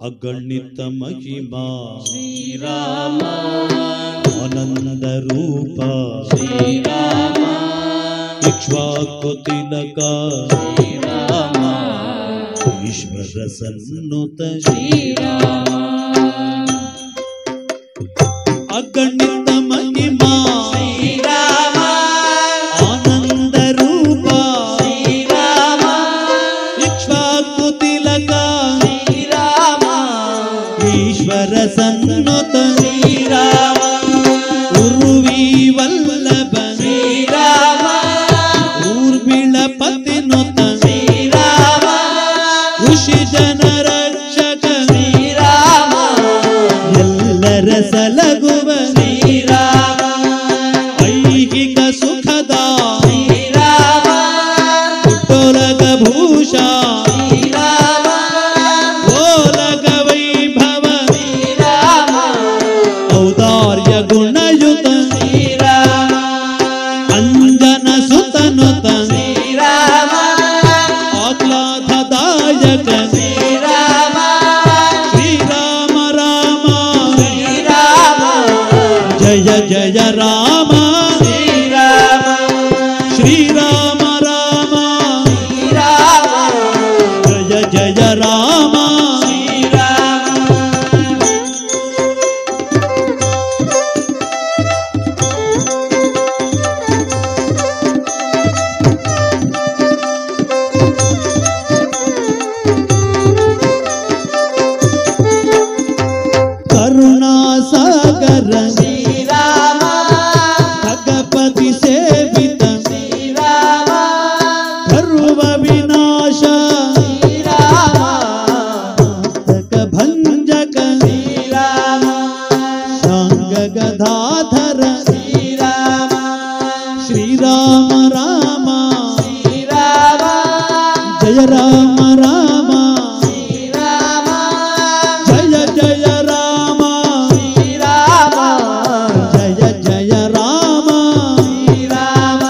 अगणित महिमा श्रीराम आनंद रूप श्रीराम इक्ष्वाकु तिलक श्रीराम ईश्वर सन्नुत श्रीराम अगणित महिमा श्रीराम आनंद रूप श्रीराम इक्ष्वाकु तिलक ईश्वर सन्नुत श्रीराम उर्वी वल्लभ श्रीराम ऊर्मिळपतिनुत श्रीराम ऋषि जन रक्षक श्रीराम ಎಲ್ಲರ ಸಲಗುವ श्रीराम ಐಹಿಕ ಸುಖದ श्रीराम ಹುಟ್ಟೊಲಗ ಭೂಷ श्रीराम ಓಲಗ ವೈಭವ श्रीराम ಔದಾರ್ಯ ಗುಣಯುತ श्रीराम ಅಂಜನ ಸುತನುತ श्रीराम ಆಹ್ಲಾದದಾಯಕ श्रीराम ಶ್ರೀರಾಮ ರಾಮ श्रीराम ಜಯ ಜಯ ರಾಮ श्रीराम ಶ್ರೀರಾಮ ರಾಮ श्रीराम ಜಯ ಜಯ ರಾಮ ಕರುಣಾ ಸಾಗರ श्रीराम ಭಗಪತಿ ಸೇವಿತ श्रीराम ಸರ್ವ ವಿನಾಶ श्रीराम ತಕ ಭಂಜಕ श्रीराम ಶಾಂಗ ಗದಾಧರ श्रीराम ಶ್ರೀರಾಮ ರಾಮ श्रीराम ಜಯ ರಾಮ ರಾಮ श्रीराम ಜಯ ಜಯ ರಾಮ श्रीराम ಜಯ ಜಯ ರಾಮ श्रीराम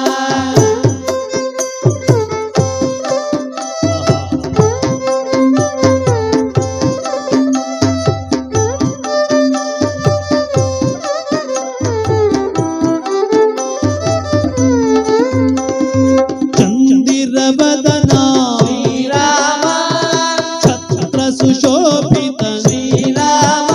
ಚಂದಿರ ಬದನ श्रीराम ಛತ್ರ ಸುಶೋಭಿತ श्रीराम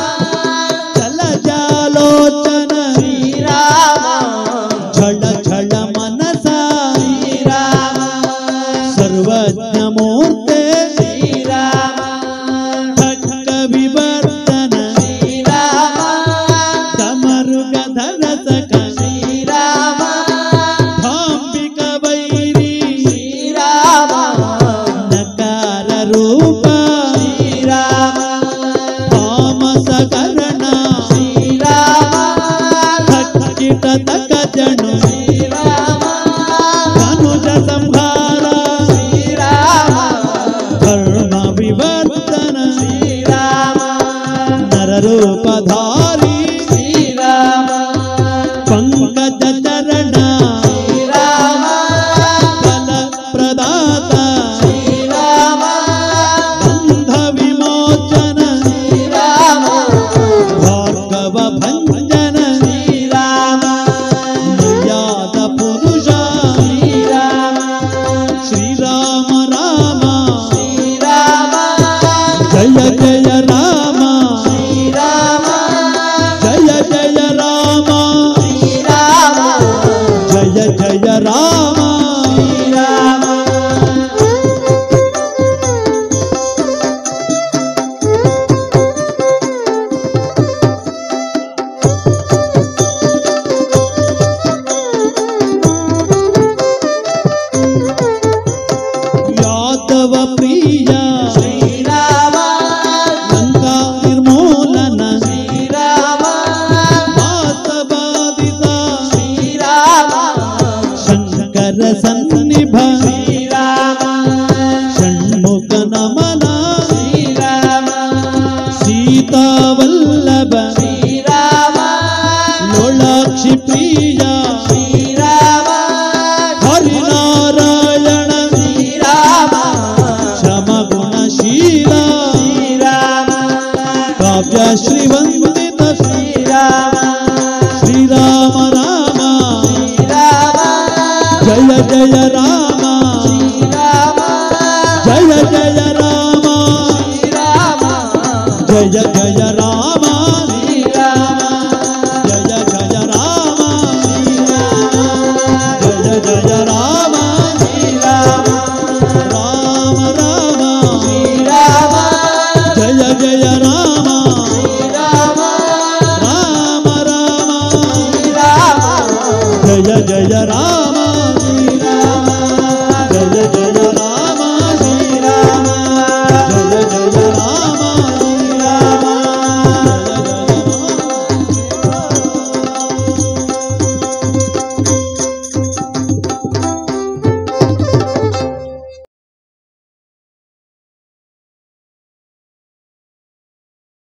ಜಲಜಾಲೋಚನ श्रीराम ಝಳ ಝಳ ಮನಸ श्रीराम ಸರ್ವಜ್ಞ ಮೂರ್ತೆ श्रीराम ಖಡ್ಗ ವಿವರ್ತನ श्रीराम ಕಮರುಗಧರ ಸಕ श्रीराम ಭಾಂಬಿಕ ವೈರಿ श्रीराम ನಕಾರ ರೂಪ श्रीराम ತಾಮಸ ಕರಣ श्रीराम ಕೀಟ ತಕ ಜಣು श्रीराम ಧನುಜ ಸಂಹಾರ श्रीराम ಧರ್ಮ ವಿವರ್ತನ श्रीराम ನರರೂಪಧಾರಿ श्रीराम ಪಂಕಜ ಚರಣ श्रीराम ಫಲ ಪ್ರದಾತ श्रीराम ಬಂಧ ವಿಮೋಚನ श्रीराम ಭಾರ್ಗವ ಭಂಜನ श्रीराम ಮರ್ಯಾದ ಪುರುಷ श्रीराम ಶ್ರೀರಾಮ ರಾಮ श्रीराम ಜಯ ಜಯ ರಾಮ श्रीराम ಜಯ ಜಯ ರಾಮ श्रीराम ಜಯ ಜಯ ರಾಮ श्रीराम ಯಾದವ ಪ್ರಿಯ श्रीराम ಲಂಕಾ भाग्य श्रीवंदित श्रीराम श्रीराम राम श्रीराम जय जय राम